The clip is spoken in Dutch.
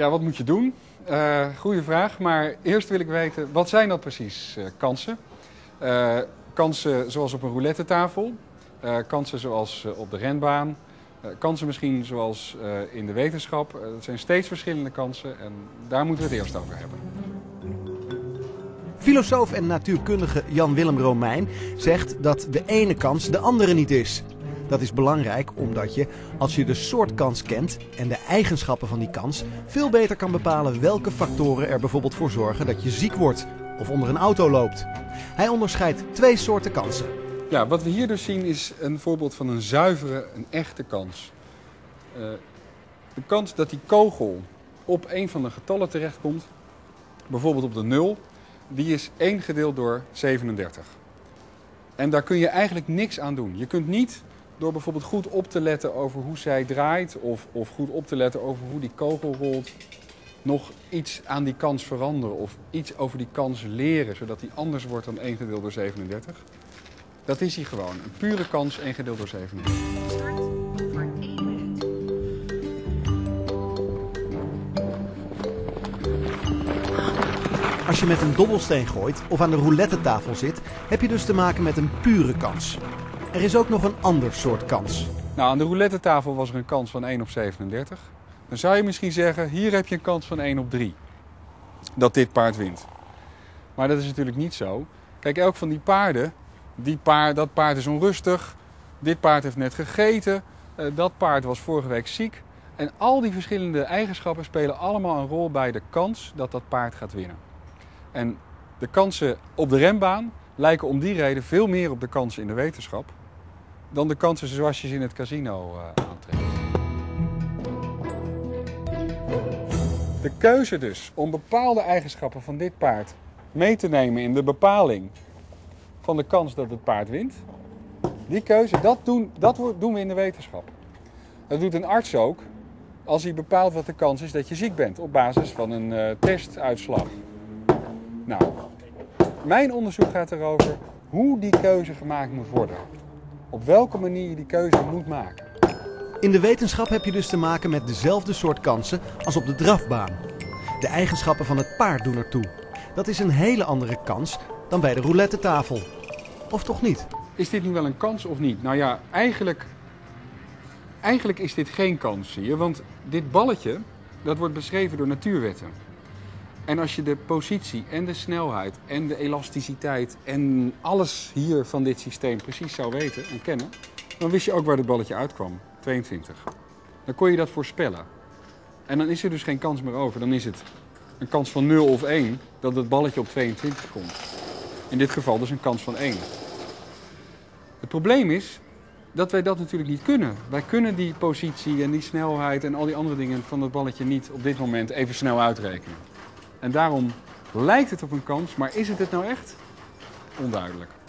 Ja, wat moet je doen? Goeie vraag, maar eerst wil ik weten, wat zijn dat precies, kansen? Kansen zoals op een roulette-tafel, kansen zoals op de renbaan, kansen misschien zoals in de wetenschap. Het zijn steeds verschillende kansen en daar moeten we het eerst over hebben. Filosoof en natuurkundige Jan-Willem Romein zegt dat de ene kans de andere niet is. Dat is belangrijk omdat je, als je de soort kans kent en de eigenschappen van die kans, veel beter kan bepalen welke factoren er bijvoorbeeld voor zorgen dat je ziek wordt of onder een auto loopt. Hij onderscheidt twee soorten kansen. Ja, wat we hier dus zien is een voorbeeld van een zuivere, een echte kans. De kans dat die kogel op een van de getallen terechtkomt, bijvoorbeeld op de 0, die is 1 gedeeld door 37. En daar kun je eigenlijk niks aan doen. Je kunt niet door bijvoorbeeld goed op te letten over hoe zij draait of goed op te letten over hoe die kogel rolt, nog iets aan die kans veranderen of iets over die kans leren, zodat die anders wordt dan 1 gedeeld door 37. Dat is hij gewoon. Een pure kans 1 gedeeld door 37. Start voor 1 minuut. Als je met een dobbelsteen gooit of aan de roulette-tafel zit, heb je dus te maken met een pure kans. Er is ook nog een ander soort kans. Nou, aan de roulette-tafel was er een kans van 1 op 37. Dan zou je misschien zeggen, hier heb je een kans van 1 op 3. Dat dit paard wint. Maar dat is natuurlijk niet zo. Kijk, elk van die paarden, dat paard is onrustig. Dit paard heeft net gegeten. Dat paard was vorige week ziek. En al die verschillende eigenschappen spelen allemaal een rol bij de kans dat dat paard gaat winnen. En de kansen op de renbaan lijken om die reden veel meer op de kansen in de wetenschap dan de kansen zoals je ze in het casino aantrekt. De keuze dus om bepaalde eigenschappen van dit paard mee te nemen in de bepaling van de kans dat het paard wint, die keuze, dat doen we in de wetenschap. Dat doet een arts ook als hij bepaalt wat de kans is dat je ziek bent op basis van een testuitslag. Nou, mijn onderzoek gaat erover hoe die keuze gemaakt moet worden. Op welke manier je die keuze moet maken. In de wetenschap heb je dus te maken met dezelfde soort kansen als op de drafbaan. De eigenschappen van het paard doen ertoe. Dat is een hele andere kans dan bij de roulette-tafel. Of toch niet? Is dit nu wel een kans of niet? Nou ja, eigenlijk is dit geen kans, zie je. Want dit balletje, dat wordt beschreven door natuurwetten. En als je de positie en de snelheid en de elasticiteit en alles hier van dit systeem precies zou weten en kennen, dan wist je ook waar het balletje uitkwam, 22. Dan kon je dat voorspellen. En dan is er dus geen kans meer over. Dan is het een kans van 0 of 1 dat het balletje op 22 komt. In dit geval dus een kans van 1. Het probleem is dat wij dat natuurlijk niet kunnen. Wij kunnen die positie en die snelheid en al die andere dingen van het balletje niet op dit moment even snel uitrekenen. En daarom lijkt het op een kans, maar is het nou echt? Onduidelijk.